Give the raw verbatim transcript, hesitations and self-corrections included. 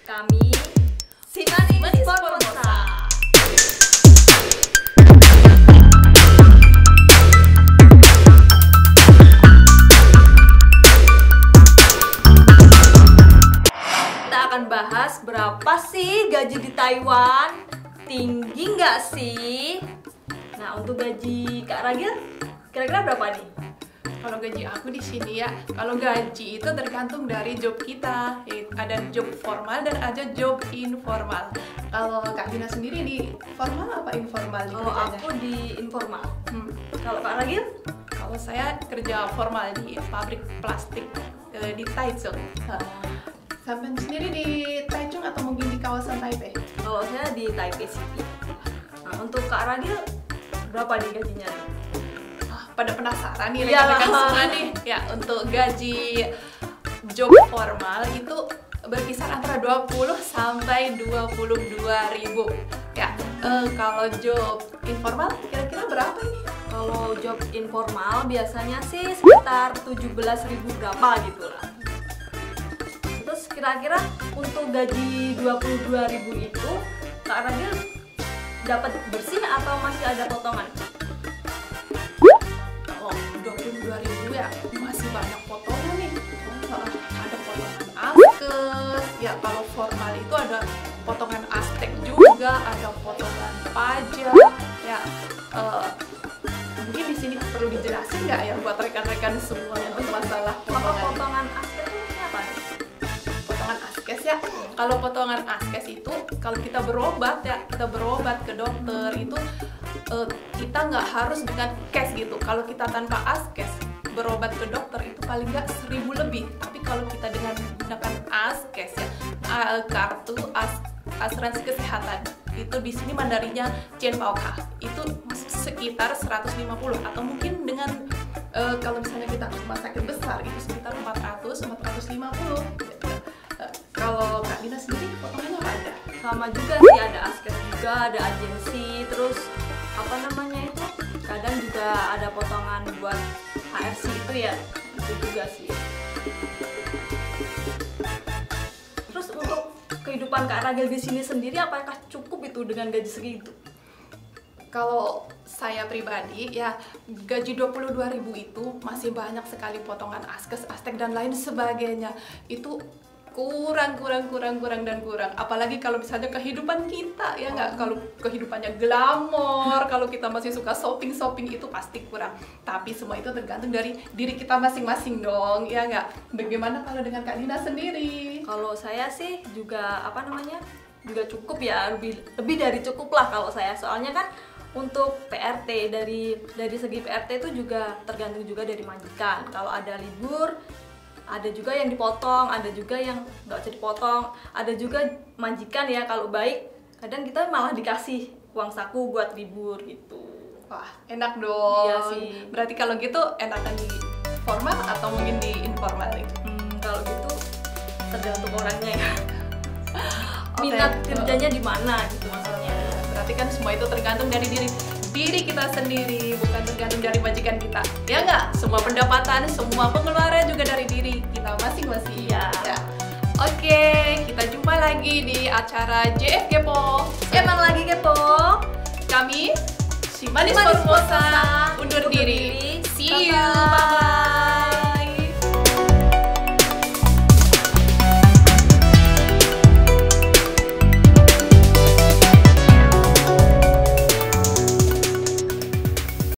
Kami si Manis Formosa. Kita akan bahas berapa sih gaji di Taiwan? Tinggi nggak sih? Nah, untuk gaji Kak Ragil kira-kira berapa nih? Kalau gaji aku di sini ya, kalau gaji itu tergantung dari job kita. Ada job formal dan ada job informal. Kalau Kak Dina sendiri di formal apa informal? Kalau aku di informal. Hmm. Kalau Kak Ragil? Kalau saya kerja formal di pabrik plastik eh, di Taichung. Sampai sendiri di Taichung atau mungkin di kawasan Taipei? Kalau saya di Taipei City. Nah, untuk Kak Ragil berapa nih gajinya? Pada penasaran nih Iyalah. rekan-rekan semua nih ya, untuk gaji job formal itu berkisar antara dua puluh sampai dua puluh dua ribu ya. Eh, kalau job informal kira-kira berapa ini? Kalau job informal biasanya sih sekitar tujuh belas ribu berapa gitu lah. Terus kira-kira untuk gaji dua puluh dua ribu itu Kak Ragil dapat bersih atau masih ada potongan? dua puluh dua ribu ya, masih banyak potongan nih. Ada potongan askes ya, kalau formal itu ada potongan astek juga, ada potongan pajak ya. Uh, mungkin di sini perlu dijelasin nggak ya buat rekan-rekan semua untuk masalah Apa potongan ini? potongan askes itu apa nih? Potongan askes ya, kalau potongan askes itu kalau kita berobat ya, kita berobat ke dokter itu Uh, kita nggak harus dengan cash gitu. Kalau kita tanpa askes berobat ke dokter itu paling nggak seribu lebih. Tapi kalau kita dengan menggunakan askes ya, uh, kartu as asuransi kesehatan itu di sini mandarinya Chen Pauka itu sekitar seratus lima puluh, atau mungkin dengan uh, kalau misalnya kita ke rumah sakit besar itu sekitar empat ratus sampai empat ratus lima puluh. Uh, kalau Kak Dina sendiri potongannya apa aja? Sama juga sih, ada askes juga, ada agensi, terus apa namanya itu kadang juga ada potongan buat H R C itu ya, itu juga sih. Terus untuk kehidupan Kak Ragil di sini sendiri apakah cukup itu dengan gaji segitu? Kalau saya pribadi ya, gaji dua puluh dua ribu itu masih banyak sekali potongan askes, astek dan lain sebagainya. Itu kurang kurang kurang kurang dan kurang, apalagi kalau misalnya kehidupan kita ya nggak, kalau kehidupannya glamor, kalau kita masih suka shopping shopping itu pasti kurang. Tapi semua itu tergantung dari diri kita masing-masing dong ya nggak. Bagaimana kalau dengan Kak Dina sendiri? Kalau saya sih juga apa namanya juga cukup ya, lebih lebih dari cukup lah kalau saya, soalnya kan untuk P R T dari dari segi P R T itu juga tergantung juga dari majikan. Kalau ada libur ada juga yang dipotong, ada juga yang nggak usah dipotong, ada juga majikan ya kalau baik kadang kita malah dikasih uang saku buat libur gitu. Wah, enak dong. Iya sih. Berarti kalau gitu enakan di formal atau mungkin di informal nih? Hmm, kalau gitu tergantung orangnya ya. Oke. Minat kerjanya di mana gitu maksudnya. Berarti kan semua itu tergantung dari diri diri kita sendiri, bukan tergantung dari majikan kita. Ya nggak? Semua pendapatan, semua pengeluaran juga dari diri kita masing-masing. Iya. Ya. Oke, kita jumpa lagi di acara J F Kepo. Emang lagi kepo? Kami si Manis Manis Formosa Formosa undur undur diri. diri. See you. Bye-bye.